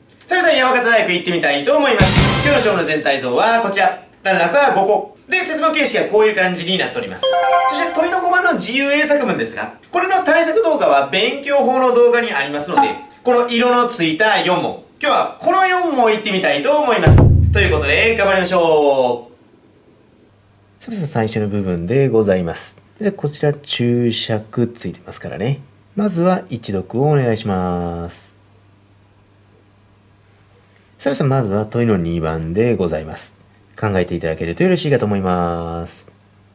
さあ皆さん、山形大学行ってみたいと思います。今日の章の全体像はこちら。段落は5個。で、説明形式はこういう感じになっております。そして問いの5番の自由英作文ですが、これの対策動画は勉強法の動画にありますので、この色のついた4問。今日はこの4問行ってみたいと思います。ということで、頑張りましょう。さあ皆さん、最初の部分でございます。で、こちら注釈ついてますからね。まずは一読をお願いします。さあ皆さん、まずは問いの2番でございます。考えていただけるとよろしいかと思います。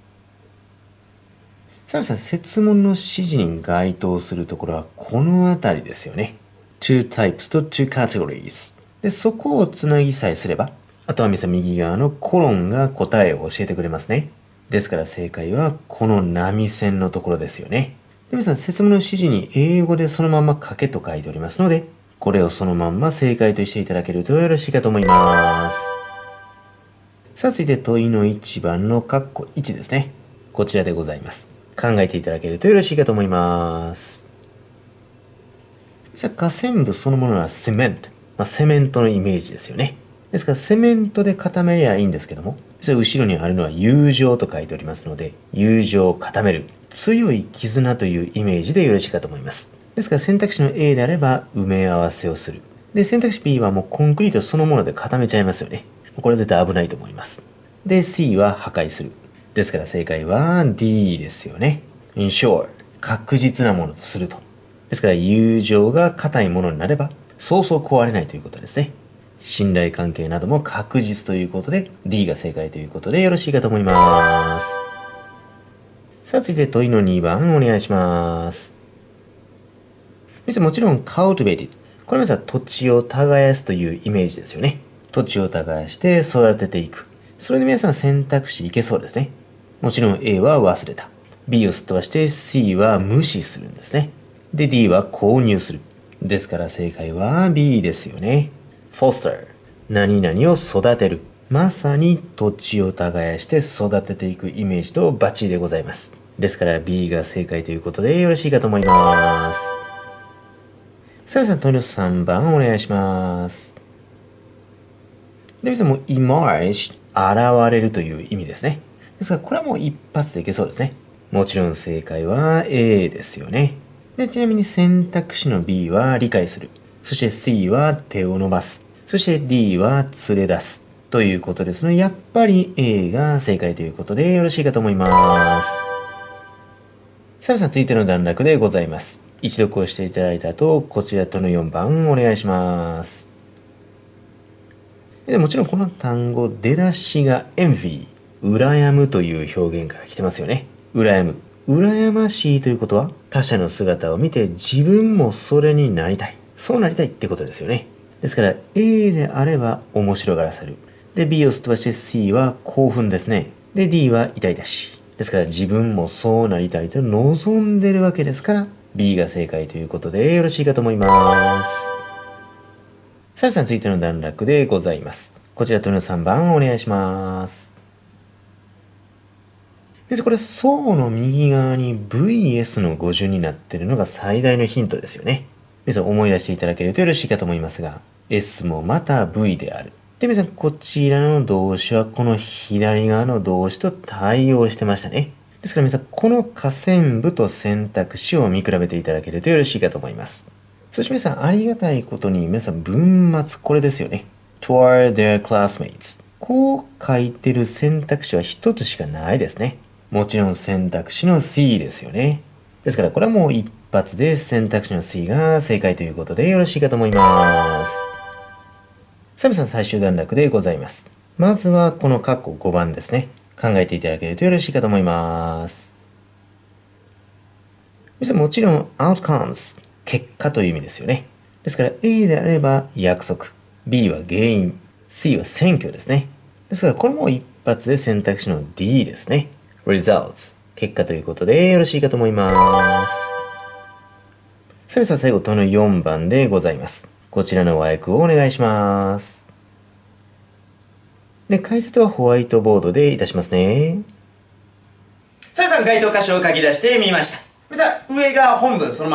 さあ皆さん、設問の指示に該当するところはこのあたりですよね。two types と two categories。で、そこをつなぎさえすれば、あとは皆さん右側のコロンが答えを教えてくれますね。ですから正解はこの波線のところですよね。で、皆さん、設問の指示に英語でそのまま書けと書いておりますので、これをそのまんま正解としていただけるとよろしいかと思います。さあ、続いて問いの1番の括弧1ですね。こちらでございます。考えていただけるとよろしいかと思います。さあ、下線部そのものはセメント。セメントのイメージですよね。ですから、セメントで固めりゃいいんですけども、後ろにあるのは友情と書いておりますので、友情を固める。強い絆というイメージでよろしいかと思います。ですから選択肢の A であれば埋め合わせをする。で、選択肢 B はもうコンクリートそのもので固めちゃいますよね。これは絶対危ないと思います。で、C は破壊する。ですから正解は D ですよね。ensure。確実なものとすると。ですから友情が固いものになれば、そうそう壊れないということですね。信頼関係なども確実ということで、D が正解ということでよろしいかと思います。さあ、続いて問いの2番お願いします。もちろん cultivated。これは土地を耕すというイメージですよね。土地を耕して育てていく。それで皆さん選択肢いけそうですね。もちろん A は忘れた。B をすっ飛ばして C は無視するんですね。で、D は購入する。ですから正解は B ですよね。foster。何々を育てる。まさに土地を耕して育てていくイメージとバッチリでございます。ですから B が正解ということでよろしいかと思います。さあ皆さん、問いの3番お願いします。で、皆さんも emerge、現れるという意味ですね。ですからこれはもう一発でいけそうですね。もちろん正解は A ですよね。で、ちなみに選択肢の B は理解する。そして C は手を伸ばす。そして D は連れ出す。ということですので、やっぱり A が正解ということでよろしいかと思います。さあ皆さん、続いての段落でございます。一読をしていただいた後、こちらとの4番お願いします。でもちろんこの単語、出だしが envy、羨むという表現から来てますよね。羨む。羨ましいということは、他者の姿を見て自分もそれになりたい。そうなりたいってことですよね。ですから A であれば面白がらせる。で、B をすっ飛ばして C は興奮ですね。で、D は痛々しい。ですから自分もそうなりたいと望んでるわけですから、B が正解ということでよろしいかと思います。さあ皆さん、続いての段落でございます。こちらとの3番お願いします。これ、そうの右側に VS の語順になっているのが最大のヒントですよね。皆さん思い出していただけるとよろしいかと思いますが、S もまた V である。で、皆さん、こちらの動詞はこの左側の動詞と対応してましたね。ですから皆さん、この下線部と選択肢を見比べていただけるとよろしいかと思います。そして皆さん、ありがたいことに皆さん、文末これですよね。toward their classmates。こう書いてる選択肢は一つしかないですね。もちろん選択肢の C ですよね。ですからこれはもう一発で選択肢の C が正解ということでよろしいかと思います。さあ皆さん、最終段落でございます。まずはこの括弧5番ですね。考えていただけるとよろしいかと思います。もちろん outcomes、結果という意味ですよね。ですから A であれば約束、B は原因、C は選挙ですね。ですからこれも一発で選択肢の D ですね。results、結果ということでよろしいかと思います。さあ皆さん、最後問いの4番でございます。こちらの和訳をお願いします。で、解説はホワイトボードでいたしますね。さあ皆さん、該当箇所を書き出してみました。皆さん、上が本文そのまま。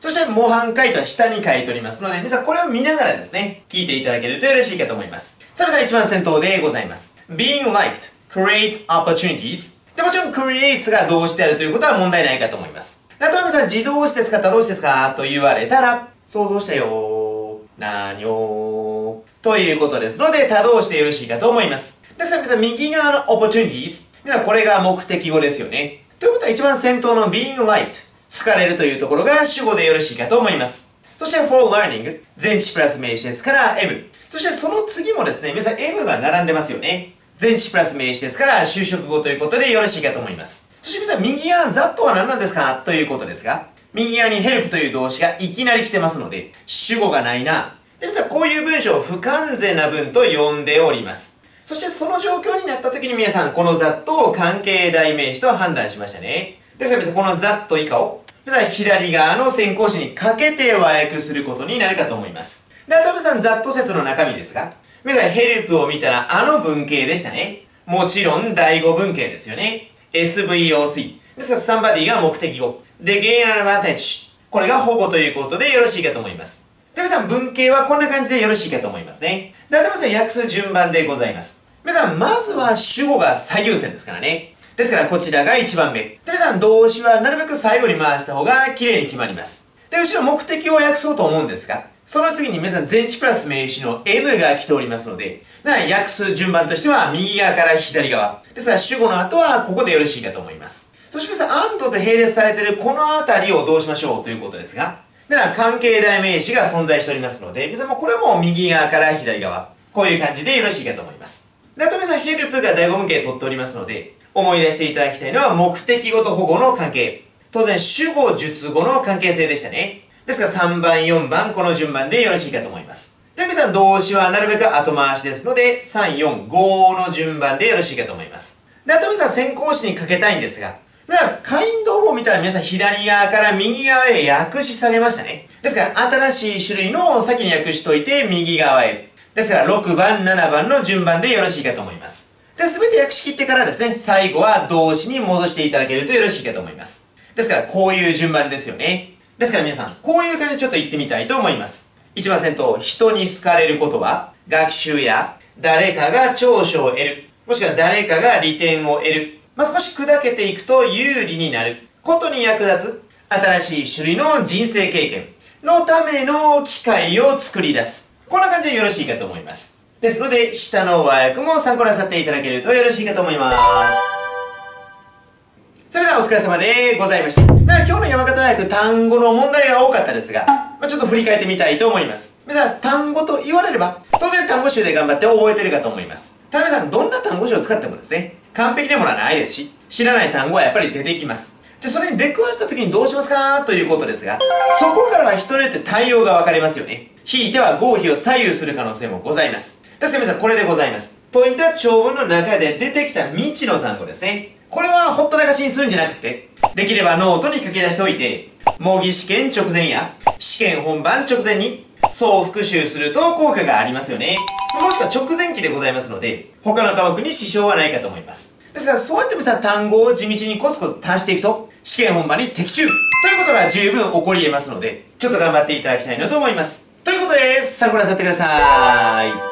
そして模範解答は下に書いておりますので、皆さんこれを見ながらですね、聞いていただけるとよろしいかと思います。さあ皆さん一番先頭でございます。being liked creates opportunities。で、もちろん creates が動詞であるということは問題ないかと思います。例えば皆さん自動詞ですか他動詞ですかと言われたら、想像したよ何をということですので、他動詞でよろしいかと思います。ですから皆さん右側の opportunities、皆さんこれが目的語ですよね。ということは一番先頭の being liked、好かれるというところが主語でよろしいかと思います。そして for learning、前置詞プラス名詞ですから M。そしてその次もですね、皆さん M が並んでますよね。前置詞プラス名詞ですから修飾語ということでよろしいかと思います。そして皆さん右側 that は何なんですかということですが、右側に help という動詞がいきなり来てますので、主語がないな。で、皆さんこういう文章を不完全な文と呼んでおります。そしてその状況になった時に皆さんこの that を関係代名詞と判断しましたね。ですから皆さんこの that 以下を皆さん左側の先行詞にかけて和訳することになるかと思います。で、あと皆さん that 説の中身ですが、皆さん help を見たらあの文型でしたね。もちろん第5文型ですよね。SVOC。ですから somebody が目的語。で、gain an advantage。これが保護ということでよろしいかと思います。で、皆さん文型はこんな感じでよろしいかと思いますね。で、あと皆さん訳す順番でございます。皆さんまずは主語が最優先ですからね。ですからこちらが1番目。で、皆さん動詞はなるべく最後に回した方が綺麗に決まります。で、後ろ目的を訳そうと思うんですが、その次に皆さん前置プラス名詞の M が来ておりますので、訳す順番としては右側から左側。ですから主語の後はここでよろしいかと思います。そして皆さん and と並列されているこのあたりをどうしましょうということですが、皆さん関係代名詞が存在しておりますので、皆さんもこれも右側から左側。こういう感じでよろしいかと思います。で、あと皆さん help が第5文型取っておりますので、思い出していただきたいのは目的語と保護の関係。当然主語述語の関係性でしたね。ですから3番、4番、この順番でよろしいかと思います。で、皆さん動詞はなるべく後回しですので、3、4、5の順番でよろしいかと思います。で、あと皆さん先行詞にかけたいんですが、kind of を見たら皆さん左側から右側へ訳し下げましたね。ですから新しい種類のを先に訳しといて右側へ。ですから6番、7番の順番でよろしいかと思います。で、すべて訳し切ってからですね、最後は動詞に戻していただけるとよろしいかと思います。ですからこういう順番ですよね。ですから皆さん、こういう感じでちょっと言ってみたいと思います。一番先頭、人に好かれることは、学習や誰かが長所を得る、もしくは誰かが利点を得る。少し砕けていくと有利になることに役立つ新しい種類の人生経験のための機会を作り出す。こんな感じでよろしいかと思います。ですので、下の和訳も参考なさっていただけるとよろしいかと思います。それではお疲れ様でございました。今日の山形大学単語の問題が多かったですが、ちょっと振り返ってみたいと思います。皆さん、単語と言われれば、当然単語集で頑張って覚えてるかと思います。ただ皆さん、どんな単語集を使ってもですね、完璧なものはないですし、知らない単語はやっぱり出てきます。じゃあそれに出くわした時にどうしますかということですが、そこからは人によって対応が分かれますよね。ひいては合否を左右する可能性もございます。ですから皆さん、これでございます。といった長文の中で出てきた未知の単語ですね。これはほったらかしにするんじゃなくて、できればノートに書き出しておいて、模擬試験直前や試験本番直前に総復習すると効果がありますよね。もしくは直前期でございますので、他の科目に支障はないかと思います。ですからそうやって皆さん単語を地道にコツコツ足していくと、試験本番に的中ということが十分起こり得ますので、ちょっと頑張っていただきたいなと思います。ということで、参考なさってください。